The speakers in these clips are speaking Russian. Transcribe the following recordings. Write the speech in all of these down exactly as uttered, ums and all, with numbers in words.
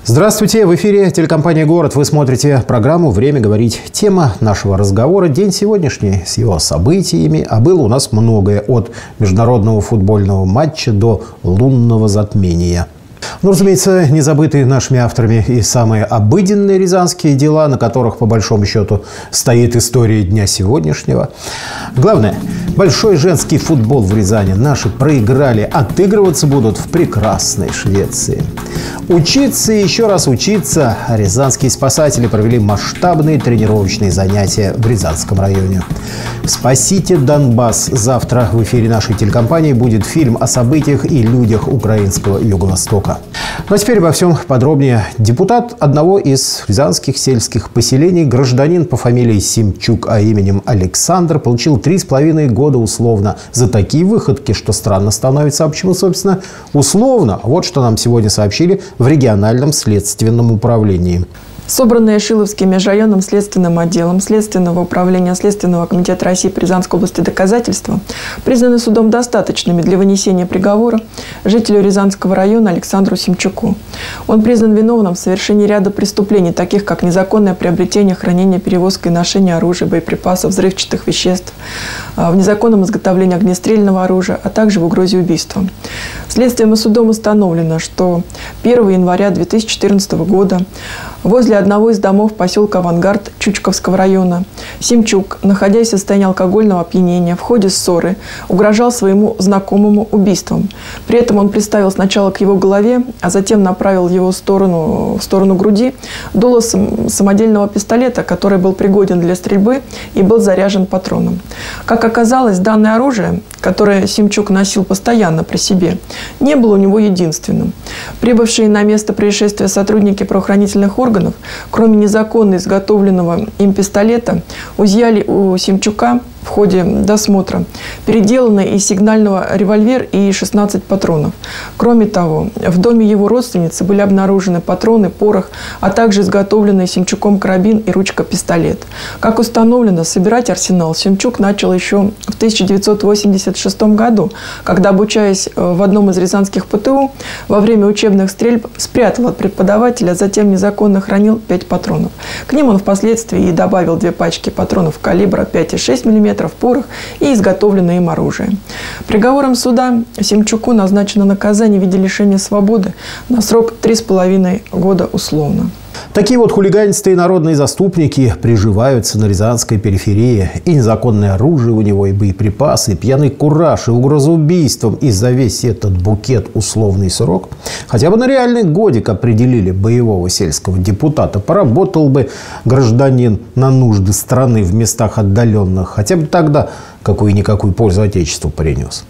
Здравствуйте! В эфире телекомпания «Город». Вы смотрите программу «Время говорить». Тема нашего разговора – день сегодняшний с его событиями. А было у нас многое. От международного футбольного матча до лунного затмения. Ну, разумеется, не забытые нашими авторами и самые обыденные рязанские дела, на которых, по большому счету, стоит история дня сегодняшнего. Главное, большой женский футбол в Рязани наши проиграли. Отыгрываться будут в прекрасной Швеции. Учиться и еще раз учиться. Рязанские спасатели провели масштабные тренировочные занятия в Рязанском районе. «Спасите Донбасс». Завтра в эфире нашей телекомпании будет фильм о событиях и людях украинского Юго-Востока. Ну а теперь обо всем подробнее. Депутат одного из рязанских сельских поселений, гражданин по фамилии Семчук, а именем Александр, получил три с половиной года условно за такие выходки, что странно становится. А почему, собственно, условно? Вот что нам сегодня сообщили в региональном следственном управлении. Собранные Шиловским межрайонным следственным отделом Следственного управления Следственного комитета России по Рязанской области доказательства признаны судом достаточными для вынесения приговора жителю Рязанского района Александру Семчуку. Он признан виновным в совершении ряда преступлений, таких как незаконное приобретение, хранение, перевозка и ношение оружия, боеприпасов, взрывчатых веществ, в незаконном изготовлении огнестрельного оружия, а также в угрозе убийства. Следствием и судом установлено, что первого января две тысячи четырнадцатого года возле одного из домов поселка Авангард Чучковского района Семчук, находясь в состоянии алкогольного опьянения, в ходе ссоры угрожал своему знакомому убийством. При этом он приставил сначала к его голове, а затем направил его в сторону, в сторону груди дуло самодельного пистолета, который был пригоден для стрельбы и был заряжен патроном. Как оказалось, данное оружие, которое Семчук носил постоянно при себе, не было у него единственным. Прибывшие на место происшествия сотрудники правоохранительных органов, кроме незаконно изготовленного им пистолета, изъяли у Семчука в ходе досмотра переделанный из сигнального револьвер и шестнадцать патронов. Кроме того, в доме его родственницы были обнаружены патроны, порох, а также изготовленный Семчуком карабин и ручка-пистолет. Как установлено, собирать арсенал Семчук начал еще в тысяча девятьсот восемьдесят шестом году, когда, обучаясь в одном из рязанских ПТУ, во время учебных стрельб спрятал от преподавателя, а затем незаконно хранил пять патронов. К ним он впоследствии и добавил две пачки патронов калибра пять и шесть миллиметров, порох и изготовленное им оружие. Приговором суда Семчуку назначено наказание в виде лишения свободы на срок три с половиной года условно. Такие вот хулиганистые народные заступники приживаются на рязанской периферии. И незаконное оружие у него, и боеприпасы, и пьяный кураж, и угроза убийством. И за весь этот букет условный срок хотя бы на реальный годик определили боевого сельского депутата. Поработал бы гражданин на нужды страны в местах отдаленных. Хотя бы тогда какую-никакую пользу Отечеству принес.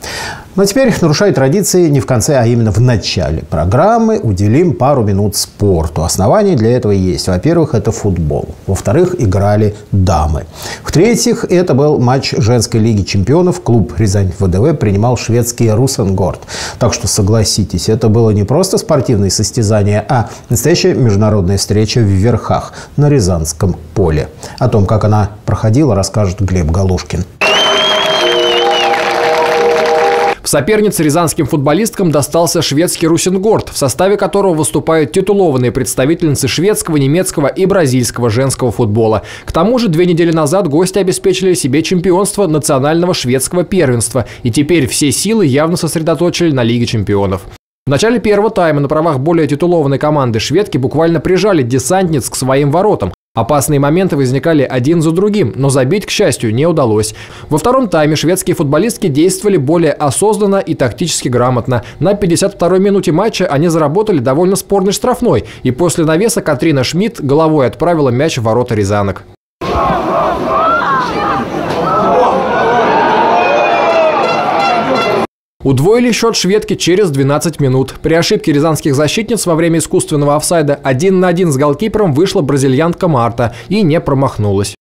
Но теперь, нарушая традиции, не в конце, а именно в начале программы уделим пару минут спорту. Основания для этого есть. Во-первых, это футбол. Во-вторых, играли дамы. В-третьих, это был матч женской лиги чемпионов. Клуб Рязань-ВДВ принимал шведский Русенгорд. Так что, согласитесь, это было не просто спортивное состязание, а настоящая международная встреча в верхах на Рязанском поле. О том, как она проходила, расскажет Глеб Галушкин. В сопернице рязанским футболисткам достался шведский Русенгорд, в составе которого выступают титулованные представительницы шведского, немецкого и бразильского женского футбола. К тому же две недели назад гости обеспечили себе чемпионство национального шведского первенства, и теперь все силы явно сосредоточили на Лиге чемпионов. В начале первого тайма на правах более титулованной команды шведки буквально прижали десантниц к своим воротам. Опасные моменты возникали один за другим, но забить, к счастью, не удалось. Во втором тайме шведские футболистки действовали более осознанно и тактически грамотно. На пятьдесят второй минуте матча они заработали довольно спорный штрафной, и после навеса Катрина Шмидт головой отправила мяч в ворота рязанок. Удвоили счет шведки через двенадцать минут. При ошибке рязанских защитниц во время искусственного офсайда один на один с голкипером вышла бразильянка Марта и не промахнулась.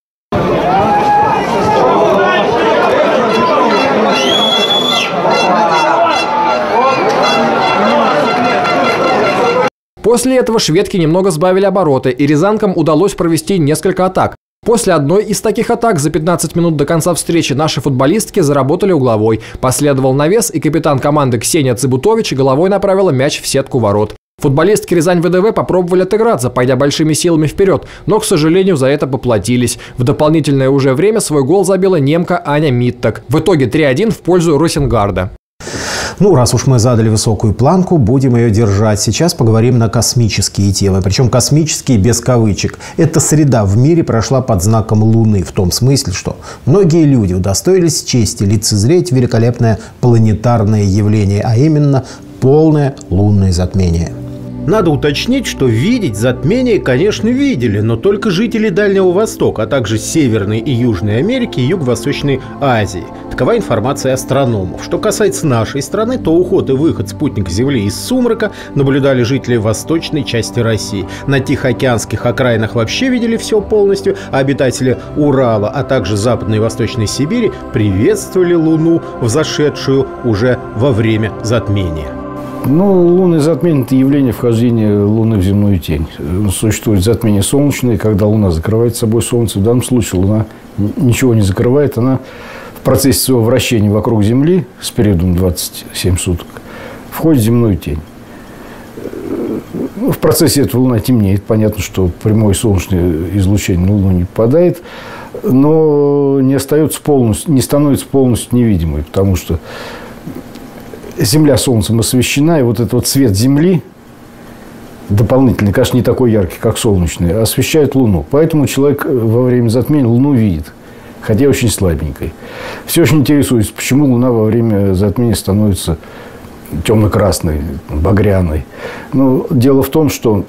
После этого шведки немного сбавили обороты, и рязанкам удалось провести несколько атак. После одной из таких атак за пятнадцать минут до конца встречи наши футболистки заработали угловой. Последовал навес, и капитан команды Ксения Цыбутович головой направила мяч в сетку ворот. Футболистки Рязань ВДВ попробовали отыграться, пойдя большими силами вперед, но, к сожалению, за это поплатились. В дополнительное уже время свой гол забила немка Аня Миттак. В итоге три один в пользу Росенгарда. Ну, раз уж мы задали высокую планку, будем ее держать. Сейчас поговорим на космические темы. Причем космические без кавычек. Эта среда в мире прошла под знаком Луны. В том смысле, что многие люди удостоились чести лицезреть великолепное планетарное явление, а именно полное лунное затмение. Надо уточнить, что видеть затмение, конечно, видели, но только жители Дальнего Востока, а также Северной и Южной Америки и Юго-Восточной Азии. Такова информация астрономов. Что касается нашей страны, то уход и выход спутника Земли из сумрака наблюдали жители восточной части России. На Тихоокеанских окраинах вообще видели все полностью, а обитатели Урала, а также Западной и Восточной Сибири приветствовали Луну, взошедшую уже во время затмения. Ну, лунное затмение – это явление вхождения Луны в земную тень. Существует затмение солнечное, когда Луна закрывает собой Солнце. В данном случае Луна ничего не закрывает. Она в процессе своего вращения вокруг Земли с периодом двадцать семь суток входит в земную тень. В процессе этого Луна темнеет. Понятно, что прямое солнечное излучение на Луну не попадает, но не остается полностью, не становится полностью невидимой, потому что Земля Солнцем освещена, и вот этот вот свет Земли, дополнительный, конечно, не такой яркий, как солнечный, освещает Луну. Поэтому человек во время затмения Луну видит, хотя очень слабенькой. Все очень интересуется, почему Луна во время затмения становится темно-красной, багряной. Но дело в том, что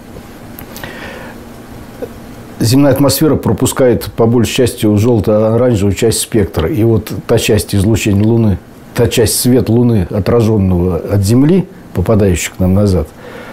земная атмосфера пропускает по большей части желто-оранжевую часть спектра. И вот та часть излучения Луны, та часть света Луны, отраженного от Земли, попадающих к нам назад,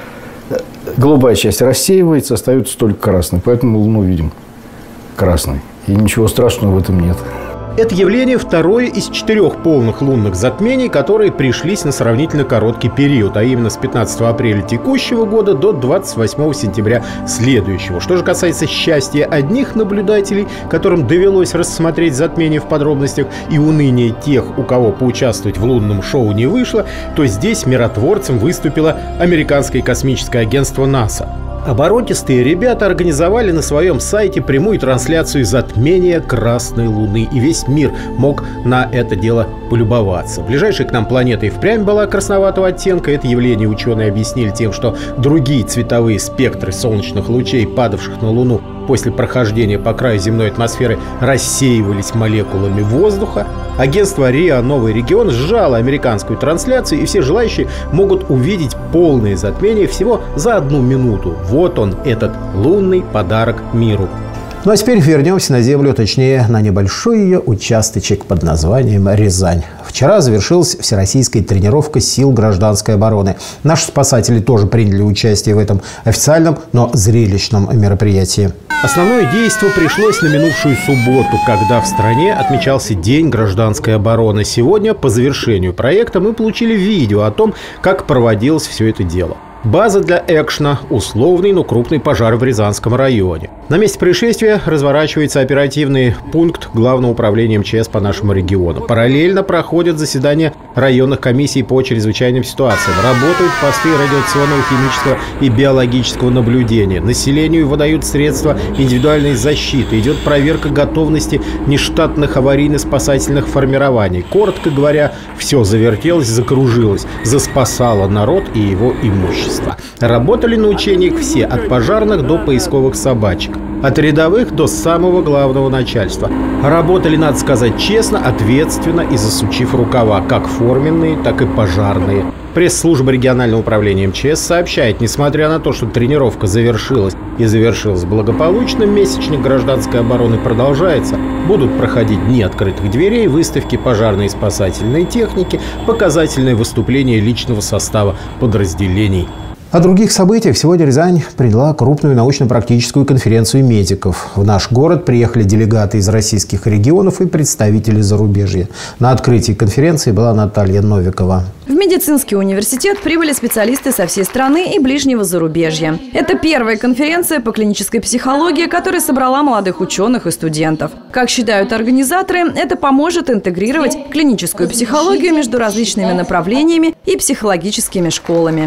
голубая часть рассеивается, остается только красной. Поэтому Луну видим красной. И ничего страшного в этом нет. Это явление второе из четырех полных лунных затмений, которые пришлись на сравнительно короткий период, а именно с пятнадцатого апреля текущего года до двадцать восьмого сентября следующего. Что же касается счастья одних наблюдателей, которым довелось рассмотреть затмение в подробностях, и уныния тех, у кого поучаствовать в лунном шоу не вышло, то здесь миротворцем выступило американское космическое агентство НАСА. Оборотистые ребята организовали на своем сайте прямую трансляцию затмения Красной Луны, и весь мир мог на это дело полюбоваться. Ближайшей к нам планетой впрямь была красноватого оттенка. Это явление ученые объяснили тем, что другие цветовые спектры солнечных лучей, падавших на Луну после прохождения по краю земной атмосферы, рассеивались молекулами воздуха. Агентство РИА «Новый регион» сжало американскую трансляцию, и все желающие могут увидеть полное затмение всего за одну минуту. Вот он, этот лунный подарок миру. Ну а теперь вернемся на Землю, точнее, на небольшой ее участочек под названием Рязань. Вчера завершилась всероссийская тренировка сил гражданской обороны. Наши спасатели тоже приняли участие в этом официальном, но зрелищном мероприятии. Основное действие пришлось на минувшую субботу, когда в стране отмечался День гражданской обороны. Сегодня, по завершению проекта, мы получили видео о том, как проводилось все это дело. База для экшна, условный, но крупный пожар в Рязанском районе. На месте происшествия разворачивается оперативный пункт Главного управления МЧС по нашему региону. Параллельно проходят заседания районных комиссий по чрезвычайным ситуациям. Работают посты радиационного, химического и биологического наблюдения. Населению выдают средства индивидуальной защиты. Идет проверка готовности нештатных аварийно-спасательных формирований. Коротко говоря, все завертелось, закружилось, заспасало народ и его имущество. Работали на учениях все, от пожарных до поисковых собачек, от рядовых до самого главного начальства. Работали, надо сказать честно, ответственно и засучив рукава, как форменные, так и пожарные. Пресс-служба регионального управления МЧС сообщает, несмотря на то, что тренировка завершилась и завершилась благополучно, месячник гражданской обороны продолжается. Будут проходить дни открытых дверей, выставки пожарной и спасательной техники, показательные выступления личного состава подразделений. О других событиях сегодня Рязань приняла крупную научно-практическую конференцию медиков. В наш город приехали делегаты из российских регионов и представители зарубежья. На открытии конференции была Наталья Новикова. В медицинский университет прибыли специалисты со всей страны и ближнего зарубежья. Это первая конференция по клинической психологии, которая собрала молодых ученых и студентов. Как считают организаторы, это поможет интегрировать клиническую психологию между различными направлениями и психологическими школами.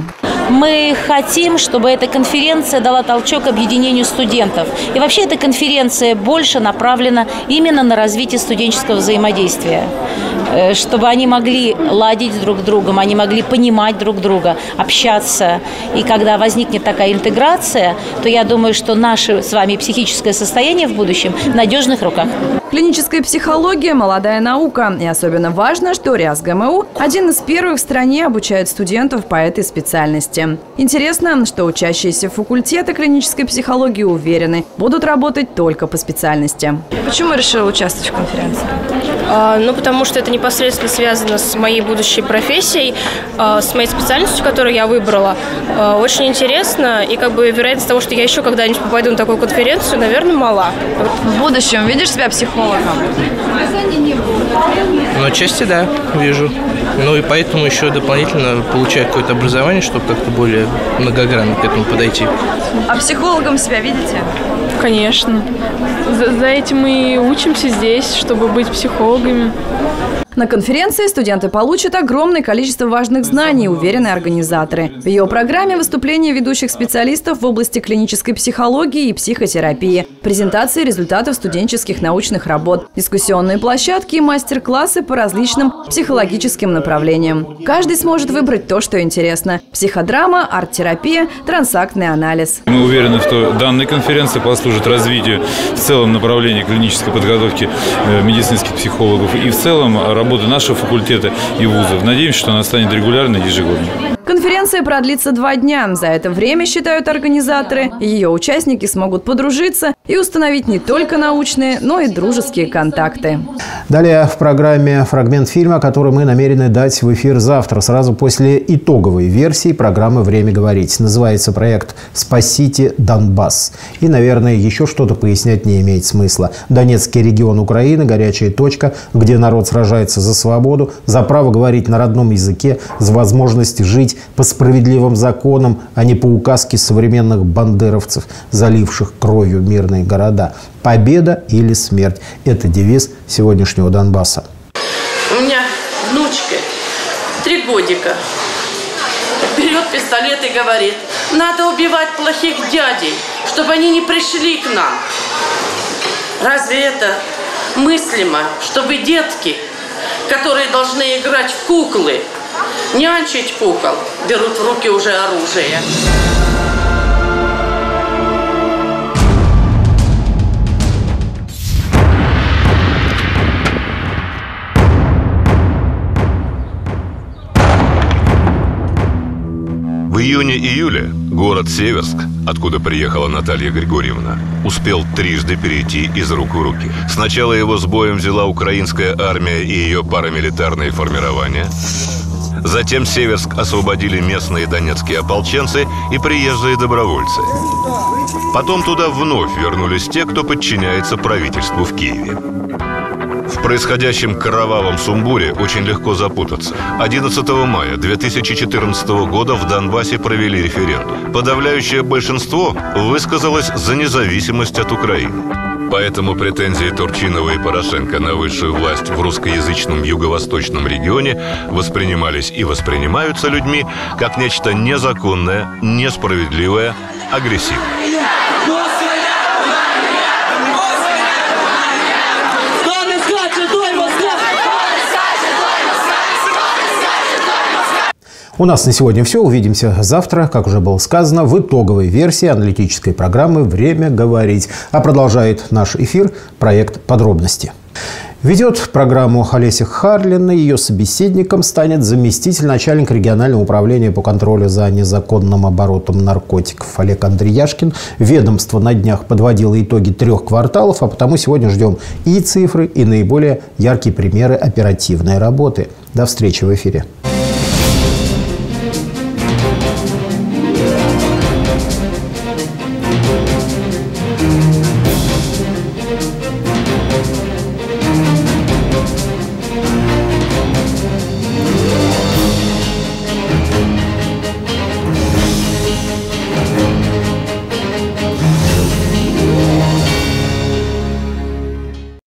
Мы хотим, чтобы эта конференция дала толчок объединению студентов. И вообще эта конференция больше направлена именно на развитие студенческого взаимодействия. Чтобы они могли ладить друг с другом, они могли понимать друг друга, общаться. И когда возникнет такая интеграция, то я думаю, что наше с вами психическое состояние в будущем в надежных руках. Клиническая психология – молодая наука. И особенно важно, что РИАС-ГМУ один из первых в стране обучает студентов по этой специальности. Интересно, что учащиеся факультета клинической психологии уверены, будут работать только по специальности. Почему решила участвовать в конференции? А, ну, потому что это непосредственно связано с моей будущей профессией, а, с моей специальностью, которую я выбрала. А, очень интересно, и как бы вероятность того, что я еще когда-нибудь попаду на такую конференцию, наверное, мала. В будущем видишь себя психологом? Ну, отчасти да, вижу. Ну и поэтому еще дополнительно получаю какое-то образование, чтобы как-то более многогранно к этому подойти. А психологом себя видите? Конечно. За, за этим мы и учимся здесь, чтобы быть психологами. На конференции студенты получат огромное количество важных знаний, уверены организаторы. В ее программе выступления ведущих специалистов в области клинической психологии и психотерапии, презентации результатов студенческих научных работ, дискуссионные площадки и мастер-классы по различным психологическим направлениям. Каждый сможет выбрать то, что интересно. Психодрама, арт-терапия, трансактный анализ. Мы уверены, что данная конференция послужит развитию в целом направления клинической подготовки медицинских психологов и в целом работы нашего факультета и вузов. Надеемся, что она станет регулярной ежегодно. Конференция продлится два дня. За это время, считают организаторы, ее участники смогут подружиться и установить не только научные, но и дружеские контакты. Далее в программе фрагмент фильма, который мы намерены дать в эфир завтра, сразу после итоговой версии программы «Время говорить». Называется проект «Спасите Донбасс». И, наверное, еще что-то пояснять не имеет смысла. Донецкий регион Украины – горячая точка, где народ сражается за свободу, за право говорить на родном языке, за возможность жить по справедливым законам, а не по указке современных бандеровцев, заливших кровью мирные города. Победа или смерть – это девиз сегодняшнего Донбасса. У меня внучка, три годика, берет пистолет и говорит: надо убивать плохих дядей, чтобы они не пришли к нам. Разве это мыслимо, чтобы детки, которые должны играть в куклы, нянчить кукол, берут в руки уже оружие? В июне-июле город Северск, откуда приехала Наталья Григорьевна, успел трижды перейти из рук в руки. Сначала его с боем взяла украинская армия и ее парамилитарные формирования. Затем Северск освободили местные донецкие ополченцы и приезжие добровольцы. Потом туда вновь вернулись те, кто подчиняется правительству в Киеве. В происходящем кровавом сумбуре очень легко запутаться. одиннадцатого мая две тысячи четырнадцатого года в Донбассе провели референдум. Подавляющее большинство высказалось за независимость от Украины. Поэтому претензии Турчинова и Порошенко на высшую власть в русскоязычном юго-восточном регионе воспринимались и воспринимаются людьми как нечто незаконное, несправедливое, агрессивное. У нас на сегодня все. Увидимся завтра, как уже было сказано, в итоговой версии аналитической программы «Время говорить». А продолжает наш эфир проект «Подробности». Ведет программу Олеся Харлина. Ее собеседником станет заместитель начальника регионального управления по контролю за незаконным оборотом наркотиков Олег Андрияшкин. Ведомство на днях подводило итоги трех кварталов, а потому сегодня ждем и цифры, и наиболее яркие примеры оперативной работы. До встречи в эфире.